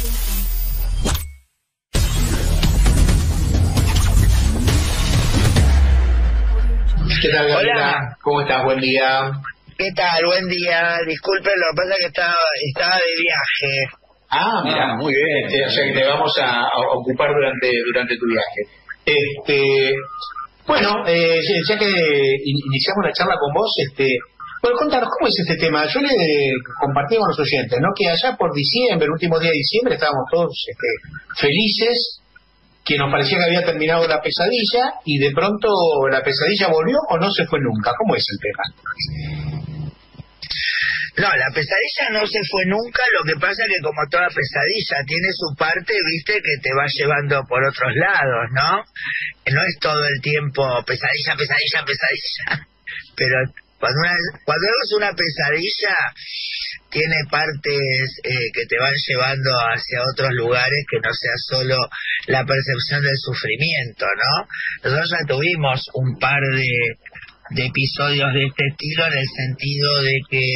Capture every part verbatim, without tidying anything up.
¿Qué tal, Gabriela? Hola. ¿Cómo estás? Buen día. ¿Qué tal? Buen día. Disculpen, lo que pasa es que estaba, estaba de viaje. Ah, mira, muy bien. Este, o sea que te vamos a, a ocupar durante durante tu viaje. Este, bueno, eh, ya que in- iniciamos la charla con vos, este, bueno, contanos, ¿cómo es este tema? Yo le compartí con los oyentes, ¿no? Que allá por diciembre, el último día de diciembre, estábamos todos este, felices, que nos parecía que había terminado la pesadilla, y de pronto la pesadilla volvió o no se fue nunca. ¿Cómo es el tema? No, la pesadilla no se fue nunca, lo que pasa es que como toda pesadilla tiene su parte, viste, que te va llevando por otros lados, ¿no? No es todo el tiempo pesadilla, pesadilla, pesadilla, pero cuando una, cuando es una pesadilla tiene partes eh, que te van llevando hacia otros lugares que no sea solo la percepción del sufrimiento, ¿no? Nosotros ya tuvimos un par de de episodios de este estilo, en el sentido de que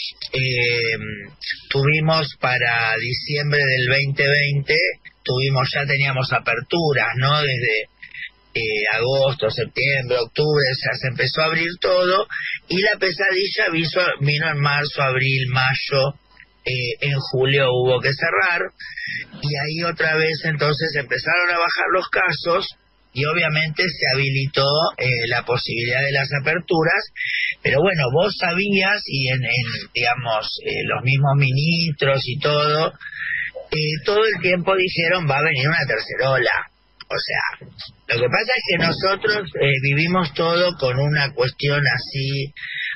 eh, tuvimos para diciembre del veinte veinte, tuvimos ya teníamos aperturas, ¿no? Desde eh, agosto, septiembre, octubre, o sea, se empezó a abrir todo, y la pesadilla vino, vino en marzo, abril, mayo, eh, en julio hubo que cerrar, y ahí otra vez entonces empezaron a bajar los casos, y obviamente se habilitó eh, la posibilidad de las aperturas, pero bueno, vos sabías, y en, en digamos, eh, los mismos ministros y todo, eh, todo el tiempo dijeron va a venir una tercera ola. O sea, lo que pasa es que nosotros eh, vivimos todo con una cuestión así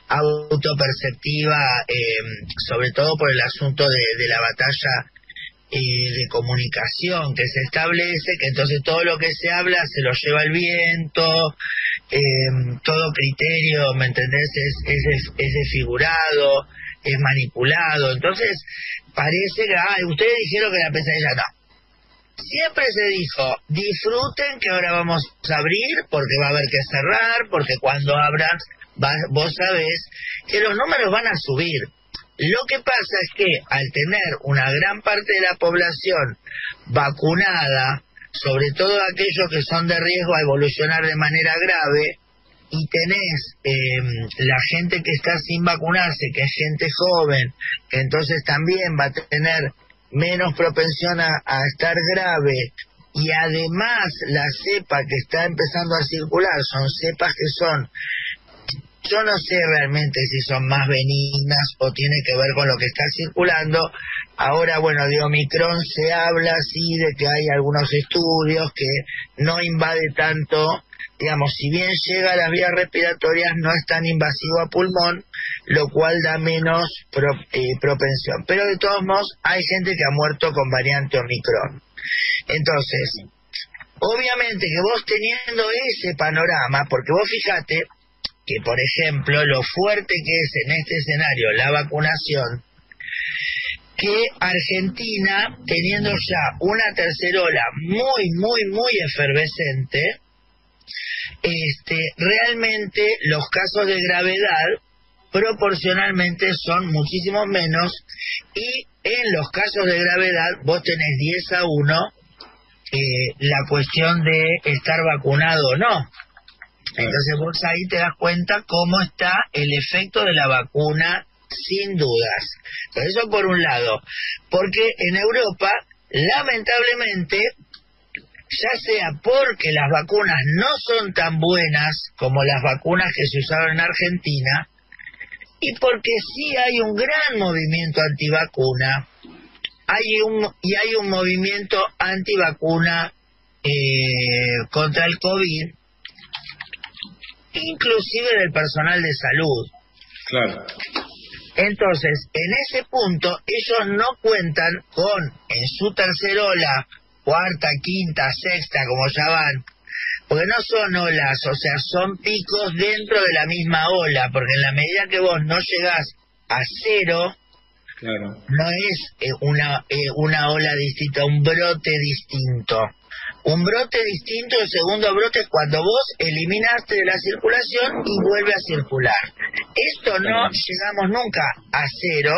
autoperceptiva, eh, sobre todo por el asunto de, de la batalla Eh, de comunicación que se establece, que entonces todo lo que se habla se lo lleva el viento, eh, todo criterio, ¿me entendés? Es, es, es desfigurado, es manipulado, entonces parece que, ay, ustedes dijeron que la pesadilla, no. Siempre se dijo, disfruten que ahora vamos a abrir, porque va a haber que cerrar, porque cuando abran, va, vos sabés que los números van a subir. Lo que pasa es que al tener una gran parte de la población vacunada, sobre todo aquellos que son de riesgo a evolucionar de manera grave, y tenés eh, la gente que está sin vacunarse, que es gente joven, que entonces también va a tener menos propensión a, a estar grave, y además la cepa que está empezando a circular son cepas que son, yo no sé realmente si son más benignas o tiene que ver con lo que está circulando. Ahora, bueno, de Omicron se habla, sí, de que hay algunos estudios que no invade tanto, digamos, si bien llega a las vías respiratorias, no es tan invasivo a pulmón, lo cual da menos pro, eh, propensión. Pero de todos modos, hay gente que ha muerto con variante Omicron. Entonces, obviamente que vos teniendo ese panorama, porque vos fíjate que, por ejemplo, lo fuerte que es en este escenario la vacunación, que Argentina, teniendo ya una tercera ola muy, muy, muy efervescente, este, realmente los casos de gravedad proporcionalmente son muchísimo menos, y en los casos de gravedad vos tenés diez a uno eh, la cuestión de estar vacunado o no. Entonces vos ahí te das cuenta cómo está el efecto de la vacuna, sin dudas. Entonces, eso por un lado, porque en Europa, lamentablemente, ya sea porque las vacunas no son tan buenas como las vacunas que se usaron en Argentina, y porque sí hay un gran movimiento antivacuna, hay un, y hay un movimiento antivacuna eh, contra el COVID, inclusive del personal de salud. Claro. Entonces, en ese punto, ellos no cuentan con, en su tercera ola, cuarta, quinta, sexta, como ya van, porque no son olas, o sea, son picos dentro de la misma ola, porque en la medida que vos no llegás a cero, claro, no es eh, una, eh, una ola distinta, un brote distinto. Un brote distinto, el segundo brote es cuando vos eliminaste de la circulación y vuelve a circular. Esto no llegamos nunca a cero,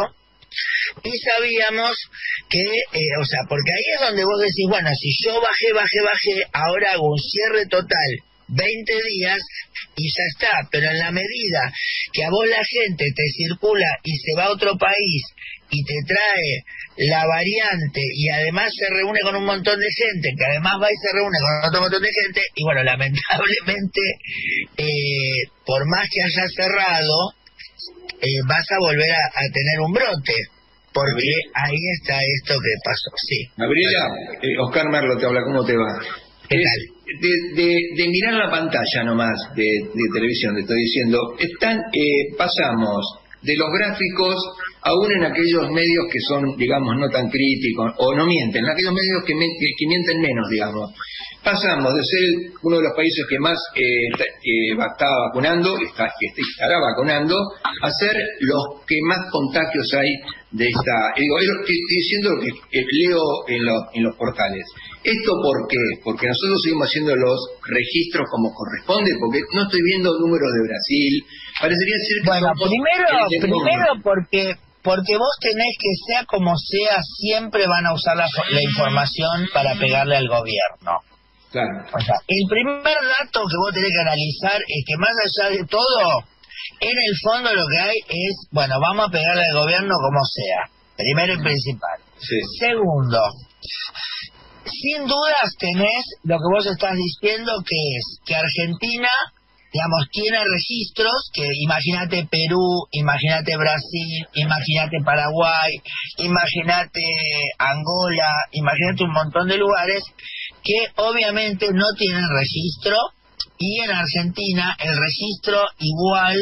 Y sabíamos que, eh, o sea, porque ahí es donde vos decís, bueno, si yo bajé, bajé, bajé, ahora hago un cierre total, veinte días, y ya está. Pero en la medida que a vos la gente te circula y se va a otro país y te trae la variante y además se reúne con un montón de gente, que además va y se reúne con otro montón de gente, y bueno, lamentablemente, eh, por más que haya cerrado, eh, vas a volver a, a tener un brote, porque ahí está esto que pasó, sí. Gabriela, eh, Oscar Merlo te habla, ¿cómo te va? ¿Qué Es tal? De, de, de mirar la pantalla nomás de, de televisión, te estoy diciendo, están, eh, pasamos de los gráficos, aún en aquellos medios que son, digamos, no tan críticos, o no mienten, en aquellos medios que, que, que mienten menos, digamos. Pasamos de ser uno de los países que más eh, eh, está vacunando, está, que estará vacunando, a ser los que más contagios hay de esta... Digo, estoy diciendo lo que eh, leo en, lo, en los portales. ¿Esto por qué? Porque nosotros seguimos haciendo los registros como corresponde, porque no estoy viendo números de Brasil. Parecería ser que... Bueno, somos primero, el primero porque... Porque vos tenés que, sea como sea, siempre van a usar la, la información para pegarle al gobierno. Claro. O sea, el primer dato que vos tenés que analizar es que más allá de todo, en el fondo lo que hay es, bueno, vamos a pegarle al gobierno como sea. Primero y principal. Sí. Segundo, sin dudas tenés lo que vos estás diciendo, que es que Argentina, digamos, tiene registros, que imagínate Perú, imagínate Brasil, imagínate Paraguay, imagínate Angola, imagínate un montón de lugares que obviamente no tienen registro, y en Argentina el registro igual,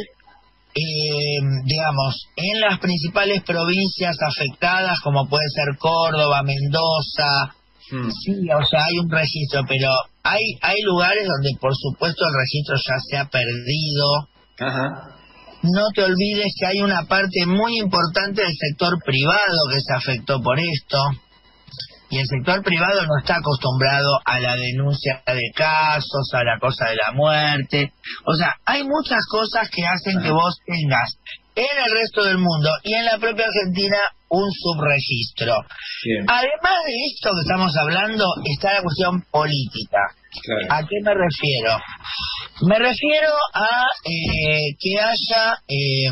eh, digamos, en las principales provincias afectadas, como puede ser Córdoba, Mendoza, mm. sí, o sea, hay un registro, pero hay hay lugares donde por supuesto el registro ya se ha perdido. Ajá. No te olvides que hay una parte muy importante del sector privado que se afectó por esto, y el sector privado no está acostumbrado a la denuncia de casos, a la cosa de la muerte. O sea, hay muchas cosas que hacen Ajá. que vos tengas en el resto del mundo y en la propia Argentina un subregistro. Bien. Además de esto que estamos hablando, está la cuestión política. Claro. ¿A qué me refiero? Me refiero a eh, que haya eh,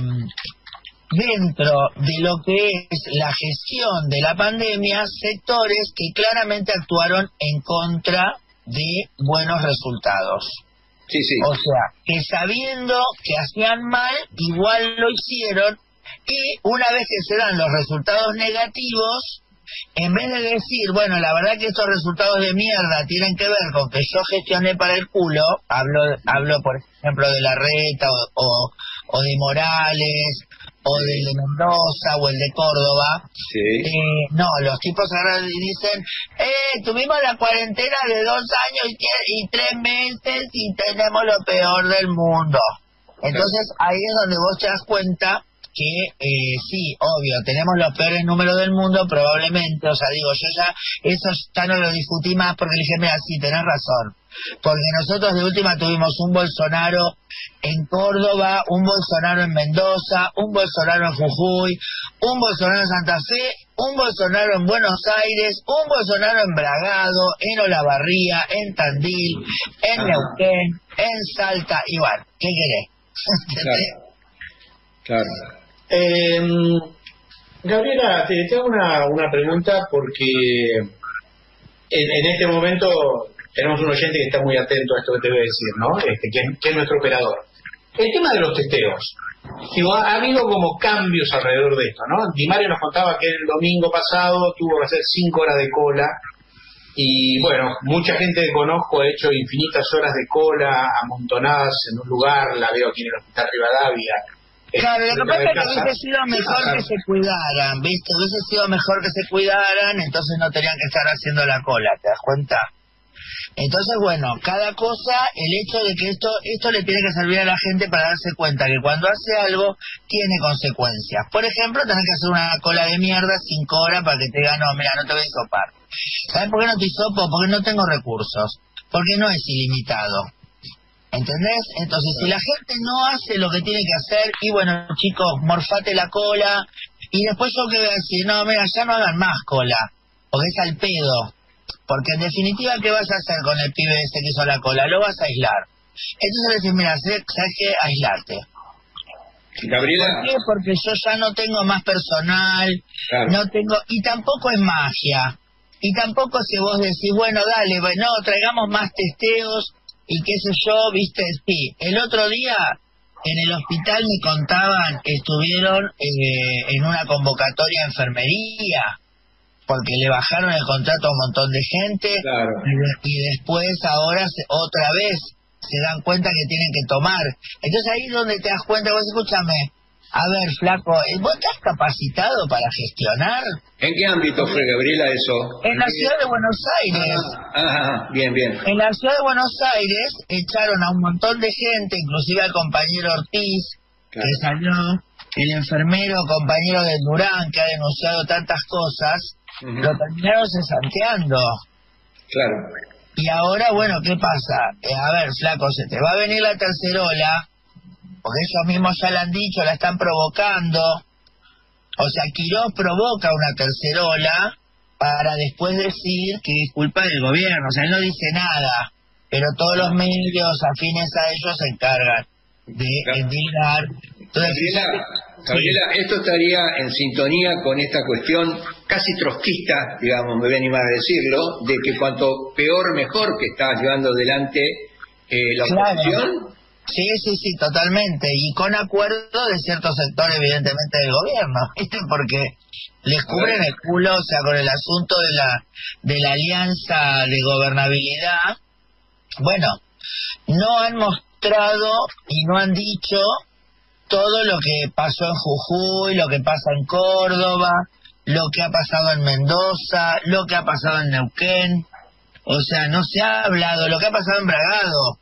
dentro de lo que es la gestión de la pandemia sectores que claramente actuaron en contra de buenos resultados. Sí, sí. O sea, que sabiendo que hacían mal, igual lo hicieron, y una vez que se dan los resultados negativos, en vez de decir, bueno, la verdad que estos resultados de mierda tienen que ver con que yo gestioné para el culo, hablo, hablo por ejemplo de Larreta o, o, o de Morales, o del de Mendoza, o el de Córdoba. Sí. Eh, no, los tipos agarran y dicen, eh, tuvimos la cuarentena de dos años y, y tres meses y tenemos lo peor del mundo. Entonces ahí es donde vos te das cuenta que eh, sí, obvio, tenemos los peores números del mundo probablemente, o sea, digo, yo ya, eso ya no lo discutí más porque le dije, mira, sí, tenés razón, porque nosotros de última tuvimos un Bolsonaro en Córdoba, un Bolsonaro en Mendoza, un Bolsonaro en Jujuy, un Bolsonaro en Santa Fe, un Bolsonaro en Buenos Aires, un Bolsonaro en Bragado, en Olavarría, en Tandil, en Neuquén, en Salta, igual, ¿qué querés? Claro. Claro. Eh, Gabriela, te, te hago una, una pregunta porque en, en este momento tenemos un oyente que está muy atento a esto que te voy a decir, ¿no? Este, que, que es nuestro operador. El tema de los testeos. Digo, ha, ha habido como cambios alrededor de esto, ¿no? Di Mario nos contaba que el domingo pasado tuvo que hacer cinco horas de cola. Y bueno, mucha gente que conozco ha hecho infinitas horas de cola, amontonadas en un lugar, la veo aquí en el Hospital Rivadavia. Claro, lo que pasa es que hubiese sido mejor que se cuidaran, ¿viste? Hubiese sido mejor que se cuidaran, entonces no tenían que estar haciendo la cola, ¿te das cuenta? Entonces, bueno, cada cosa, el hecho de que esto esto le tiene que servir a la gente para darse cuenta que cuando hace algo, tiene consecuencias. Por ejemplo, tenés que hacer una cola de mierda cinco horas para que te digan, no, mira, no te voy a hisopar. ¿Sabes por qué no te hisopo? Porque no tengo recursos, porque no es ilimitado. ¿Entendés? Entonces, si la gente no hace lo que tiene que hacer, y bueno, chicos, morfate la cola, Y después yo que voy a decir, no, mira, ya no hagan más cola, porque es al pedo. Porque en definitiva, ¿qué vas a hacer con el pibe ese que hizo la cola? Lo vas a aislar. Entonces le decís, mira, ¿sabes qué? Aislarte. Gabriela. ¿Por qué? Porque yo ya no tengo más personal, Claro. no tengo, y tampoco es magia. Y tampoco si vos decís, bueno, dale, no, traigamos más testeos, y qué sé yo, viste, sí. El otro día, en el hospital me contaban que estuvieron eh, en una convocatoria de enfermería, porque le bajaron el contrato a un montón de gente, Claro. y, de- y después ahora se, otra vez se dan cuenta que tienen que tomar. Entonces ahí es donde te das cuenta, vos escúchame, a ver, flaco, ¿vos estás capacitado para gestionar? ¿En qué ámbito fue, Gabriela, eso? En la qué- ciudad de Buenos Aires, Ah, ah, bien, bien. en la ciudad de Buenos Aires echaron a un montón de gente, inclusive al compañero Ortiz, Claro. que salió, el enfermero compañero de Durán, que ha denunciado tantas cosas, Ujú. lo terminaron cesanteando. Claro. Y ahora, bueno, ¿qué pasa? Eh, a ver, flaco, se te va a venir la tercera ola, porque ellos mismos ya la han dicho, la están provocando. O sea, Quirós provoca una tercera ola para después decir que es culpa del gobierno. O sea, él no dice nada, pero todos los medios afines a ellos se encargan de Claro. endilgar. Entonces, Gabriela, Gabriela, esto estaría en sintonía con esta cuestión casi trotskista, digamos, me voy a animar a decirlo, de que cuanto peor mejor que está llevando adelante eh, la Claro. oposición. Sí, sí, sí, totalmente. Y con acuerdo de ciertos sectores, evidentemente, del gobierno, ¿viste? Porque les cubren el culo, o sea, con el asunto de la de la alianza de gobernabilidad. Bueno, no han mostrado y no han dicho todo lo que pasó en Jujuy, lo que pasa en Córdoba, lo que ha pasado en Mendoza, lo que ha pasado en Neuquén. O sea, no se ha hablado, lo que ha pasado en Bragado.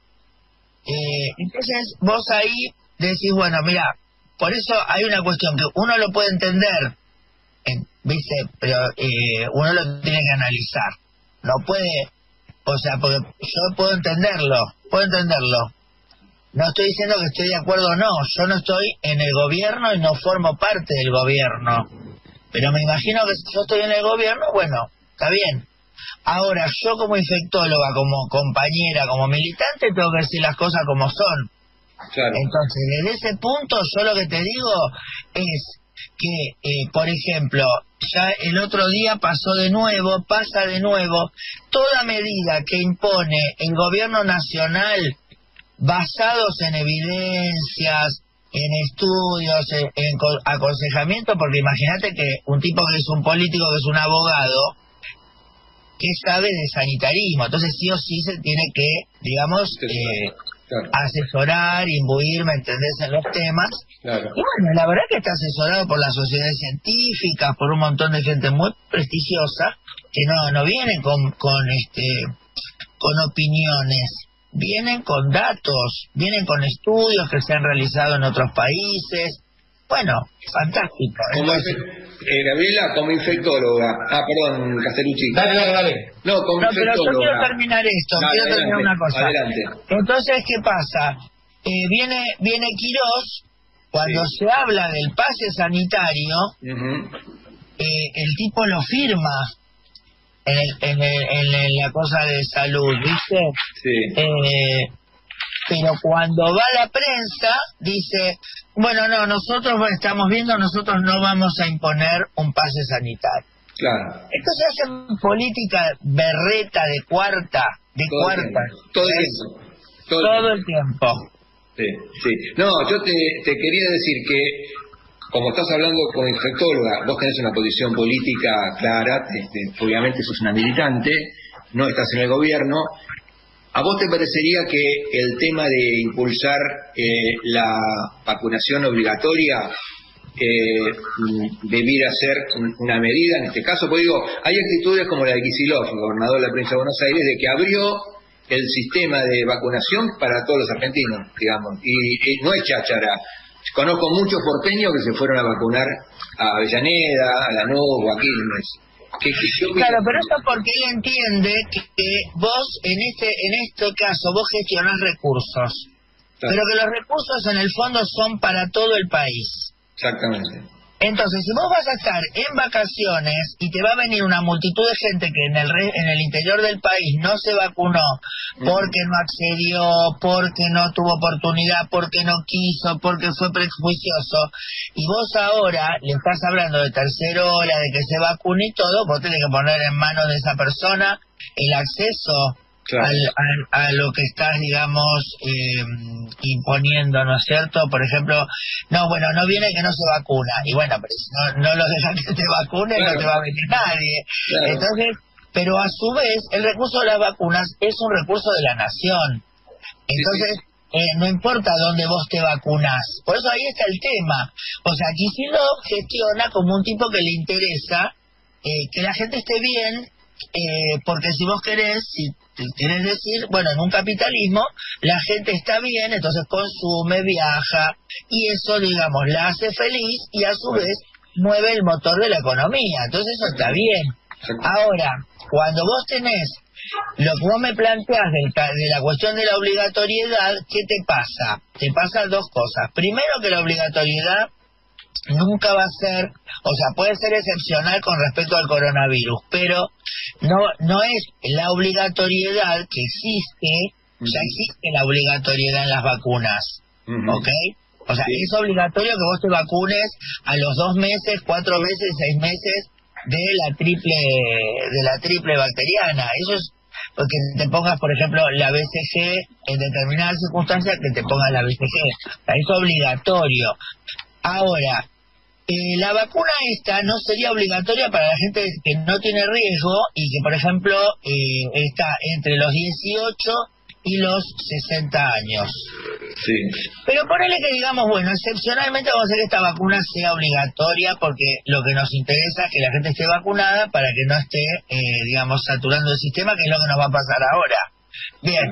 Eh, entonces vos ahí decís, bueno, mira, por eso hay una cuestión que uno lo puede entender, eh, ¿viste? Pero eh, uno lo tiene que analizar. No puede, o sea, porque yo puedo entenderlo, puedo entenderlo. No estoy diciendo que estoy de acuerdo o no, yo no estoy en el gobierno y no formo parte del gobierno. Pero me imagino que si yo estoy en el gobierno, bueno, está bien. Ahora, yo como infectóloga, como compañera, como militante, tengo que decir las cosas como son. Claro. Entonces, desde ese punto, yo lo que te digo es que, eh, por ejemplo, ya el otro día pasó de nuevo, pasa de nuevo, toda medida que impone el gobierno nacional basados en evidencias, en estudios, en, en co- aconsejamiento, porque imagínate que un tipo que es un político, que es un abogado, que sabe de sanitarismo, entonces sí o sí se tiene que, digamos, eh, Claro. asesorar, imbuir, ¿me entendés?, en los temas. Claro. Y bueno, la verdad que está asesorado por las sociedades científicas, por un montón de gente muy prestigiosa, que no no vienen con, con este con opiniones, vienen con datos, vienen con estudios que se han realizado en otros países. Bueno, fantástico. Como Entonces, infe- eh, Gabriela, como infectóloga. Ah, perdón, Castellucci. Dale, dale, dale. No, como no, pero yo quiero infectóloga. terminar esto, Dale, quiero terminar adelante, una cosa. adelante. Entonces, ¿qué pasa? Eh, viene viene Quirós, cuando Sí. se habla del pase sanitario, Ujú. eh, el tipo lo firma en, el, en, el, en el- la cosa de salud, ¿viste? Sí. Eh, pero cuando va a la prensa, dice, bueno, no, nosotros estamos viendo, nosotros no vamos a imponer un pase sanitario. Claro. Entonces hacen política berreta de cuarta, de Todo el cuarta. tiempo. Todo el Es tiempo. Todo el todo el tiempo. Sí, sí. No, yo te, te quería decir que, como estás hablando como infectóloga, vos tenés una posición política clara, este, obviamente sos una militante, no estás en el gobierno. ¿A vos te parecería que el tema de impulsar eh, la vacunación obligatoria eh, mm, debiera ser un- una medida en este caso? Porque digo, hay actitudes como la de Kicillof, el gobernador de la provincia de Buenos Aires, de que abrió el sistema de vacunación para todos los argentinos, digamos, y, y no es cháchara. Conozco muchos porteños que se fueron a vacunar a Avellaneda, a Lanús o a Quilmes. Que, que yo- Claro, pero eso porque él entiende que, que vos, en este en este caso, vos gestionás recursos. Claro. Pero que los recursos en el fondo son para todo el país. Exactamente. Entonces, si vos vas a estar en vacaciones y te va a venir una multitud de gente que en el re, en el interior del país no se vacunó porque no accedió, porque no tuvo oportunidad, porque no quiso, porque fue prejuicioso, y vos ahora le estás hablando de tercera ola, de que se vacune y todo, vos tenés que poner en manos de esa persona el acceso Claro. Al, al, a lo que estás, digamos, eh, imponiendo, ¿no es cierto? Por ejemplo, no, bueno, no viene que no se vacuna. Y bueno, pero si no, no lo dejan que te vacune, claro. no te va a venir nadie. Claro. Entonces, pero a su vez, el recurso de las vacunas es un recurso de la nación. Entonces, sí, sí. Eh, no importa dónde vos te vacunás. Por eso ahí está el tema. O sea, Kicillof gestiona como un tipo que le interesa eh, que la gente esté bien, eh, porque si vos querés, si quieres decir, bueno, en un capitalismo la gente está bien, entonces consume, viaja, y eso, digamos, la hace feliz y a su vez mueve el motor de la economía. Entonces eso está bien. Ahora, cuando vos tenés lo que vos me planteás de, de la cuestión de la obligatoriedad, ¿qué te pasa? Te pasan dos cosas. Primero, que la obligatoriedad nunca va a ser, o sea, puede ser excepcional con respecto al coronavirus, pero no no es la obligatoriedad que existe, uh-huh. ya existe la obligatoriedad en las vacunas, uh-huh. ¿ok? O sea, sí. es obligatorio que vos te vacunes a los dos meses, cuatro meses, seis meses de la triple de la triple bacteriana. Eso es porque te pongas, por ejemplo, la B C G en determinadas circunstancias, que te pongas la B C G. O sea, es obligatorio. Ahora, eh, la vacuna esta no sería obligatoria para la gente que no tiene riesgo y que, por ejemplo, eh, está entre los dieciocho y los sesenta años. Sí. Pero ponele que digamos, bueno, excepcionalmente vamos a hacer que esta vacuna sea obligatoria, porque lo que nos interesa es que la gente esté vacunada para que no esté, eh, digamos, saturando el sistema, que es lo que nos va a pasar ahora. Bien.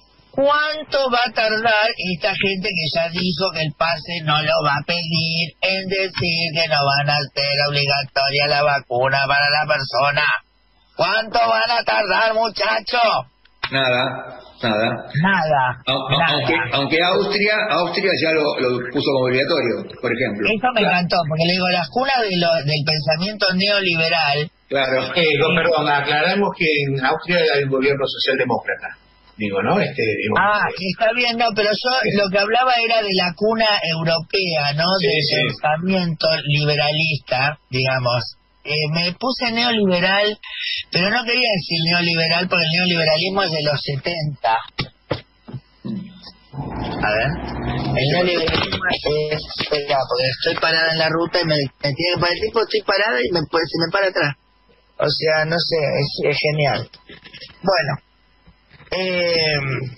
¿Cuánto va a tardar esta gente que ya dijo que el pase no lo va a pedir en decir que no van a hacer obligatoria la vacuna para la persona? ¿Cuánto van a tardar, muchachos? Nada, nada. Nada, A, a, nada. Aunque, aunque Austria Austria ya lo, lo puso como obligatorio, por ejemplo. Eso me encantó, porque le digo, las cunas de lo, del pensamiento neoliberal. Claro. Eh, con, perdón, aclaramos que en Austria hay un gobierno socialdemócrata. Digo, ¿no? Este, digo, ah, está bien, no, pero yo lo que hablaba era de la cuna europea, ¿no? Sí, del sí. pensamiento liberalista, digamos. Eh, me puse neoliberal, pero no quería decir neoliberal porque el neoliberalismo es de los setenta. A ver. El neoliberalismo es... Espera, porque estoy parada en la ruta y me, me tiene que parar el tipo, estoy parada y me, pues, se me para atrás. O sea, no sé, es, es genial. Bueno. Eh,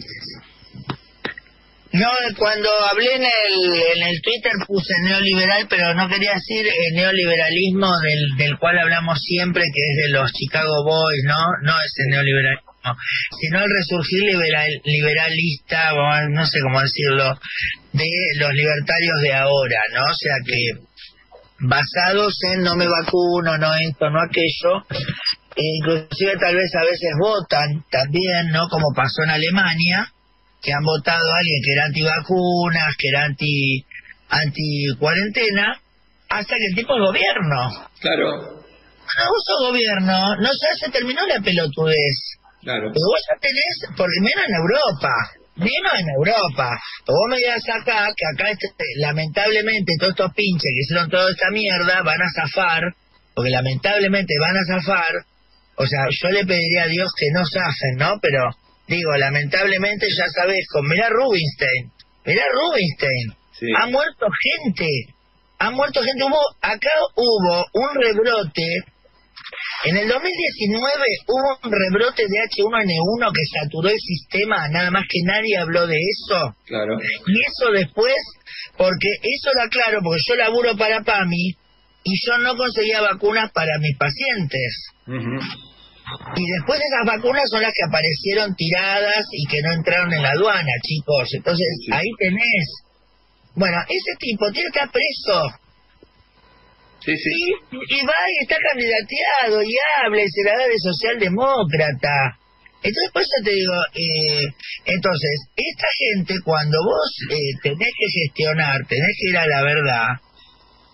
no, cuando hablé en el en el Twitter puse neoliberal, pero no quería decir el neoliberalismo del, del cual hablamos siempre, que es de los Chicago Boys, ¿no? No ese neoliberalismo, sino el resurgir liberal, liberalista, no sé cómo decirlo, de los libertarios de ahora, ¿no? O sea que basados en no me vacuno, no esto, no aquello. E inclusive tal vez a veces votan también, ¿no? Como pasó en Alemania, que han votado a alguien que era antivacunas, que era anti anti cuarentena, hasta que el tipo es gobierno. Claro. Cuando vos sos gobierno, no sé, se terminó la pelotudez. Claro. Pero vos ya tenés, por lo menos en Europa, menos en Europa. O vos me dirás acá, que acá este, lamentablemente todos estos pinches que hicieron toda esta mierda van a zafar, porque lamentablemente van a zafar. O sea, yo le pediría a Dios que no zafen, ¿no? Pero, digo, lamentablemente ya sabés, con mirá Rubinstein, mirá Rubinstein, sí. Ha muerto gente, ha muerto gente, hubo, acá hubo un rebrote, en el dos mil diecinueve hubo un rebrote de H uno N uno que saturó el sistema, nada más que nadie habló de eso. Claro. Y eso después, porque eso era claro, porque yo laburo para PAMI, y yo no conseguía vacunas para mis pacientes. Uh-huh. Y después esas vacunas son las que aparecieron tiradas y que no entraron en la aduana, chicos. Entonces, sí. Ahí tenés. Bueno, ese tipo tiene que estar preso. Sí, sí. Y, y va y está candidateado y habla y se la da de socialdemócrata. Entonces, por eso te digo, eh, entonces, esta gente, cuando vos eh, tenés que gestionar, tenés que ir a la verdad,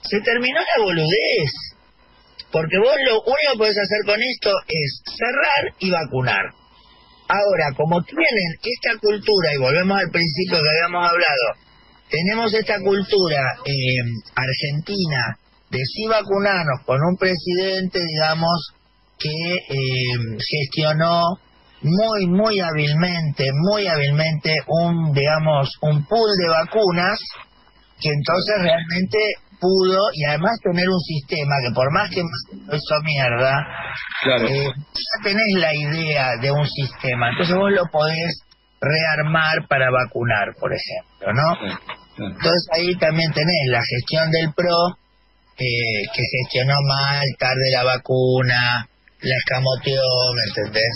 se terminó la boludez. Porque vos lo único que podés hacer con esto es cerrar y vacunar. Ahora, como tienen esta cultura, y volvemos al principio que habíamos hablado, tenemos esta cultura eh, argentina de sí vacunarnos con un presidente, digamos, que eh, gestionó muy, muy hábilmente, muy hábilmente un, digamos, un pool de vacunas, que entonces realmente pudo, y además tener un sistema que por más que hizo mierda, claro. eh, ya tenés la idea de un sistema, entonces vos lo podés rearmar para vacunar, por ejemplo, ¿no? Claro, claro. Entonces ahí también tenés la gestión del PRO, eh, que gestionó mal, tarde la vacuna, la escamoteó, ¿me entendés?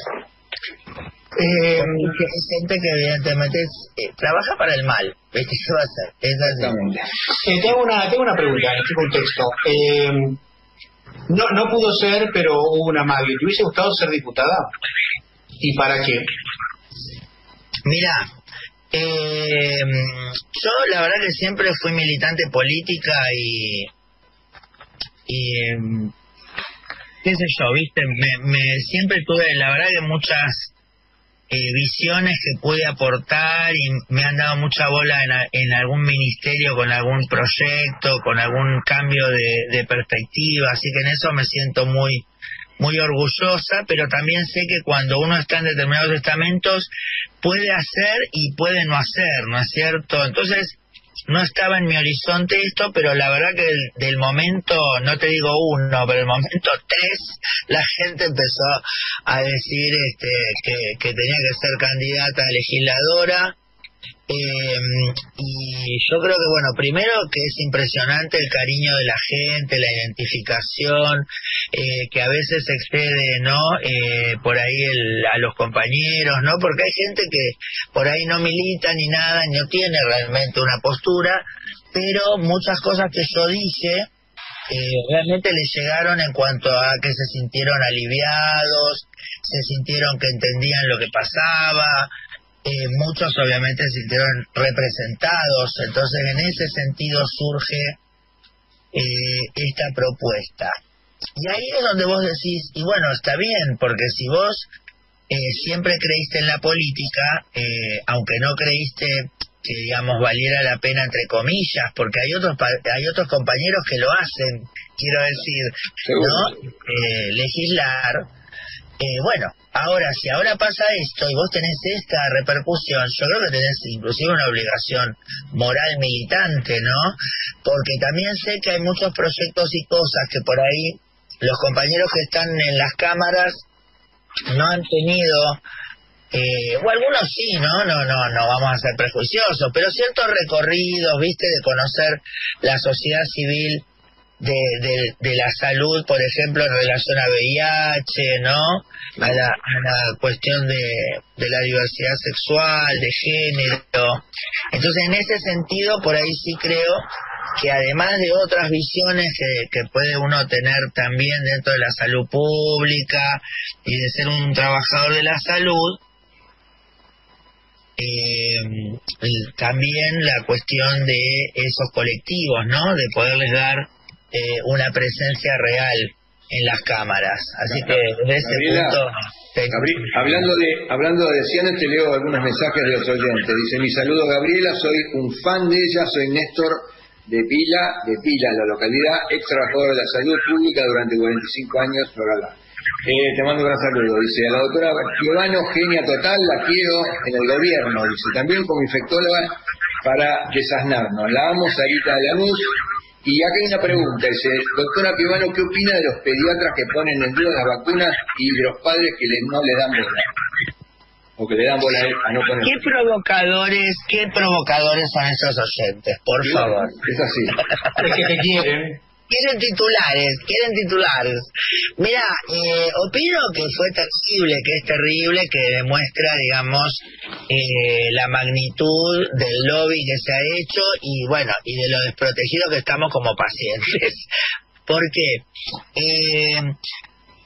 Eh, que es gente que evidentemente es, eh, trabaja para el mal, ¿viste? ¿Qué va a hacer? Es así. Eh, tengo, una, tengo una pregunta en este contexto. Eh, no, no pudo ser, pero hubo una magia. ¿Te hubiese gustado ser diputada? ¿Y para qué? Mira, eh, yo la verdad que siempre fui militante política y... y eh, qué sé yo, viste, me, me siempre tuve, la verdad que muchas eh, visiones que pude aportar y me han dado mucha bola en, a, en algún ministerio con algún proyecto, con algún cambio de, de perspectiva, así que en eso me siento muy muy orgullosa, pero también sé que cuando uno está en determinados estamentos puede hacer y puede no hacer, ¿no es cierto? Entonces no estaba en mi horizonte esto, pero la verdad que del, del momento, no te digo uno, pero el momento tres, la gente empezó a decir este, que, que tenía que ser candidata a legisladora. Eh, y yo creo que, bueno, primero que es impresionante el cariño de la gente, la identificación, eh, que a veces excede, ¿no? Eh, por ahí el, a los compañeros, ¿no? Porque hay gente que por ahí no milita ni nada, no tiene realmente una postura, pero muchas cosas que yo dije eh, realmente les llegaron en cuanto a que se sintieron aliviados, se sintieron que entendían lo que pasaba. Eh, muchos obviamente se sintieron representados, entonces en ese sentido surge eh, esta propuesta. Y ahí es donde vos decís, y bueno, está bien, porque si vos eh, siempre creíste en la política, eh, aunque no creíste que, digamos, valiera la pena, entre comillas, porque hay otros hay otros compañeros que lo hacen, quiero decir, ¿no? Eh, legislar. Eh, bueno, ahora, si ahora pasa esto y vos tenés esta repercusión, yo creo que tenés inclusive una obligación moral militante, ¿no? Porque también sé que hay muchos proyectos y cosas que por ahí los compañeros que están en las cámaras no han tenido, eh, o algunos sí, ¿no? No, no, no vamos a ser prejuiciosos, pero ciertos recorridos, ¿viste? De conocer la sociedad civil De, de, de la salud, por ejemplo, en relación a V I H, ¿no? A la, a la cuestión de, de la diversidad sexual, de género. Entonces, en ese sentido, por ahí sí creo que además de otras visiones que, que puede uno tener también dentro de la salud pública y de ser un trabajador de la salud, eh, también la cuestión de esos colectivos, ¿no? De poderles dar Eh, una presencia real en las cámaras, así que desde ese Gabriela, punto te... Gabri- hablando de hablando de Cianes, te leo algunos mensajes de los oyentes. Dice: mi saludo Gabriela, soy un fan de ella, soy Néstor de Pila, de Pila, la localidad, ex trabajador de la salud pública durante cuarenta y cinco años, bla, bla, bla. Eh, te mando un gran saludo. Dice: a la doctora Piovano, genia total, la quiero en el gobierno. Dice: también como infectóloga para desasnarnos. La amo, Sarita de Lanús. Y acá hay una pregunta, dice: doctora Piovano, ¿qué opina de los pediatras que ponen en duda las vacunas y de los padres que le, no le dan bola? O que le dan bola a no poner. ¿Qué provocadores, qué provocadores son esos oyentes? Por Sí, favor. es así. Es que te quieren. Quieren titulares, quieren titulares. Mira, eh, opino que fue terrible, que es terrible, que demuestra, digamos, eh, la magnitud del lobby que se ha hecho y, bueno, y de lo desprotegidos que estamos como pacientes. ¿Por qué? Eh,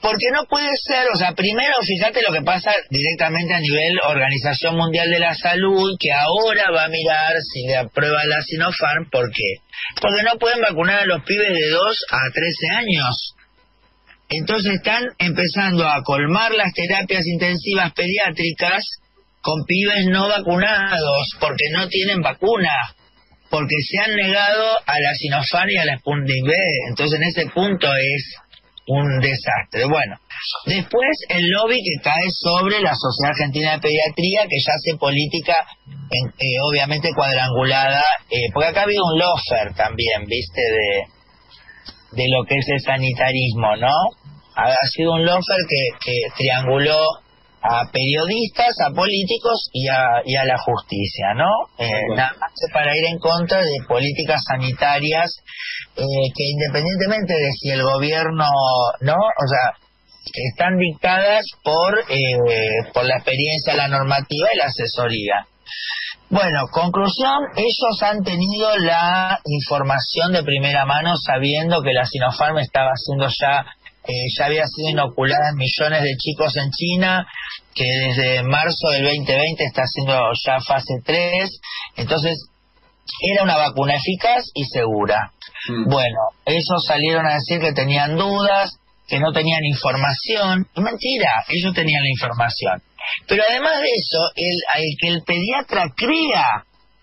porque no puede ser, o sea, primero fíjate lo que pasa directamente a nivel Organización Mundial de la Salud, que ahora va a mirar si le aprueba la Sinopharm. ¿Por qué? Porque no pueden vacunar a los pibes de dos a trece años. Entonces están empezando a colmar las terapias intensivas pediátricas con pibes no vacunados, porque no tienen vacuna, porque se han negado a la Sinopharm y a la Sputnik V. Entonces en ese punto es un desastre. Bueno, después el lobby que cae sobre la Sociedad Argentina de Pediatría, que ya hace política en, eh, obviamente cuadrangulada, eh, porque acá ha habido un lofer también, viste, de, de lo que es el sanitarismo, ¿no? Ha, ha sido un lofer que, que trianguló a periodistas, a políticos y a, y a la justicia, ¿no? Eh, bueno. Nada más para ir en contra de políticas sanitarias eh, que independientemente de si el gobierno, ¿no? O sea, están dictadas por, eh, por la experiencia, la normativa y la asesoría. Bueno, conclusión, ellos han tenido la información de primera mano sabiendo que la Sinopharm estaba haciendo ya Eh, ya había sido inoculada en millones de chicos en China, que desde marzo del veinte veinte está haciendo ya fase tres, entonces era una vacuna eficaz y segura. Mm. Bueno, ellos salieron a decir que tenían dudas, que no tenían información. Mentira, ellos tenían la información. Pero además de eso, el, el que el pediatra crea,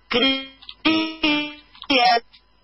crea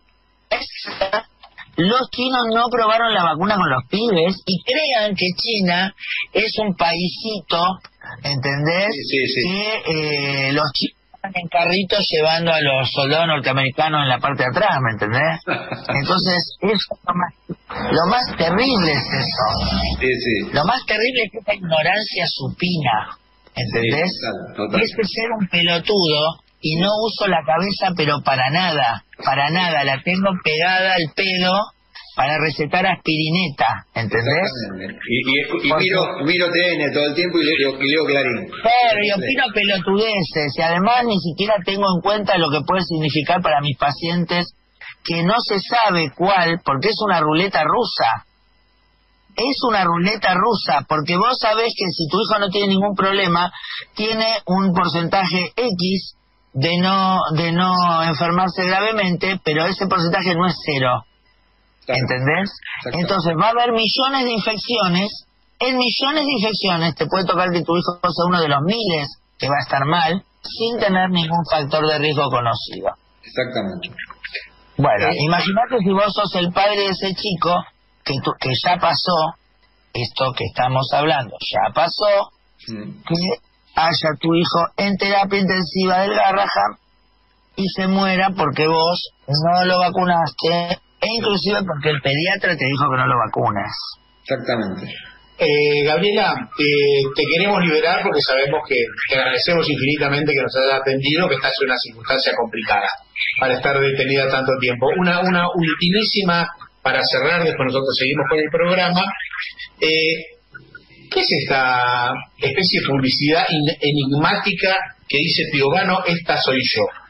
esa, los chinos no probaron la vacuna con los pibes y crean que China es un paisito, ¿entendés? Sí, sí, sí. Que eh, los chinos están en carritos llevando a los soldados norteamericanos en la parte de atrás, ¿me entendés? Entonces, eso es lo más, lo más terrible es eso. Sí, sí. Lo más terrible es esa ignorancia supina, ¿entendés? Sí, total, total. Es ser un pelotudo y no uso la cabeza, pero para nada, para nada, la tengo pegada al pelo para recetar aspirineta, ¿entendés? Y, y, y miro, miro T N todo el tiempo y leo, y leo Clarín. Pero yo opino pelotudeces, y además ni siquiera tengo en cuenta lo que puede significar para mis pacientes, que no se sabe cuál, porque es una ruleta rusa. Es una ruleta rusa, porque vos sabés que si tu hijo no tiene ningún problema, tiene un porcentaje X de no de no enfermarse gravemente, pero ese porcentaje no es cero, ¿entendés? Entonces va a haber millones de infecciones, en millones de infecciones te puede tocar que tu hijo sea uno de los miles que va a estar mal, sin tener ningún factor de riesgo conocido. Exactamente. Bueno, eh, imagínate si vos sos el padre de ese chico, que, tu, que ya pasó, esto que estamos hablando, ya pasó, mm. que haya tu hijo en terapia intensiva del Garrahan y se muera porque vos no lo vacunaste, e inclusive porque el pediatra te dijo que no lo vacunes. Exactamente. Eh, Gabriela, eh, te queremos liberar porque sabemos que te agradecemos infinitamente que nos hayas atendido, que estás en una circunstancia complicada para estar detenida tanto tiempo. Una, una ultimísima para cerrar, después nosotros seguimos con el programa. Eh, ¿Qué es esta especie de publicidad enigmática que dice Piovano, esta soy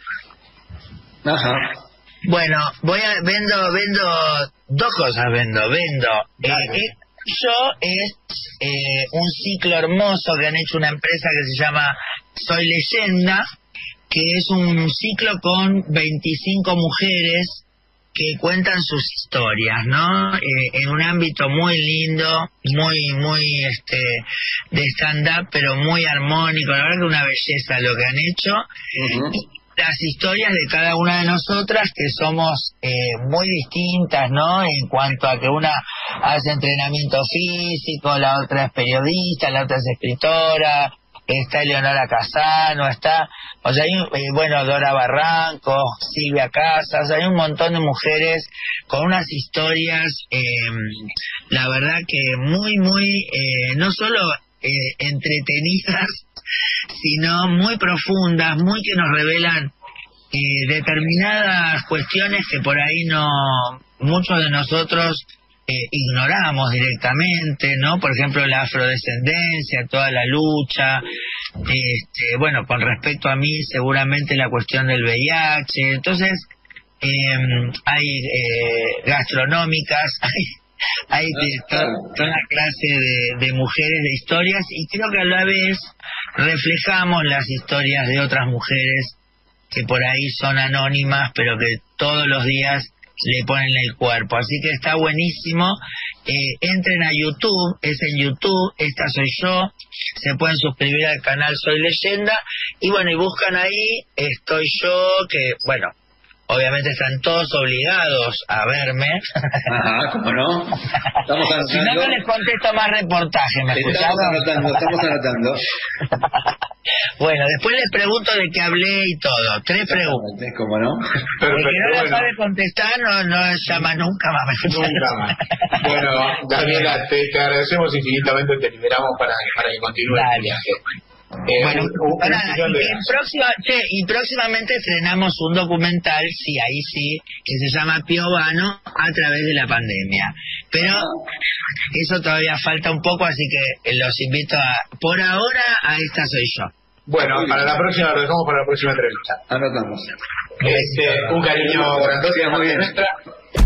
yo? Ajá. Bueno, voy a vendo vendo dos cosas, vendo, vendo. Eh, yo es eh, un ciclo hermoso que han hecho una empresa que se llama Soy Leyenda, que es un ciclo con veinticinco mujeres que cuentan sus historias, ¿no? Eh, en un ámbito muy lindo, muy, muy, este, de stand-up, pero muy armónico. La verdad que una belleza lo que han hecho. Uh-huh. Y las historias de cada una de nosotras, que somos eh, muy distintas, ¿no? En cuanto a que una hace entrenamiento físico, la otra es periodista, la otra es escritora, está Eleonora Casano, está, o sea, hay, eh, bueno, Dora Barranco, Silvia Casas, hay un montón de mujeres con unas historias, eh, la verdad que muy, muy, eh, no solo eh, entretenidas, sino muy profundas, muy que nos revelan eh, determinadas cuestiones que por ahí no, muchos de nosotros Eh, ignoramos directamente, ¿no? Por ejemplo, la afrodescendencia, toda la lucha, este, bueno, con respecto a mí, seguramente la cuestión del V I H, entonces, eh, hay eh, gastronómicas, hay, Ahí tienes toda, toda una clase de, de mujeres, de historias, y creo que a la vez reflejamos las historias de otras mujeres que por ahí son anónimas, pero que todos los días le ponen el cuerpo. Así que está buenísimo. Eh, entren a YouTube, es en YouTube, esta soy yo, se pueden suscribir al canal Soy Leyenda, y bueno, y buscan ahí, estoy yo, que bueno, obviamente están todos obligados a verme. Ajá, ¿cómo no? Estamos anotando. Si no, no les contesto más reportajes, ¿me Estamos escucharon? anotando, estamos anotando. Bueno, después les pregunto de qué hablé y todo. Tres preguntas. ¿Cómo no? El que no la bueno. sabe contestar no, no llama nunca más. ¿me escucharon? Nunca más. Bueno, Daniela, te, te agradecemos infinitamente, te liberamos para, para que continúe Dale. el viaje. Eh, Bueno, un- un- un nada, millón y, de en gracias. próxima, che, y próximamente estrenamos un documental, sí, ahí sí, que se llama Piovano a través de la pandemia. Pero eso todavía falta un poco, así que los invito a, por ahora, a esta soy yo. Bueno, para la próxima, lo dejamos para la próxima entrevista. Anotamos. Este, un cariño grandote de Muy parte bien. nuestra.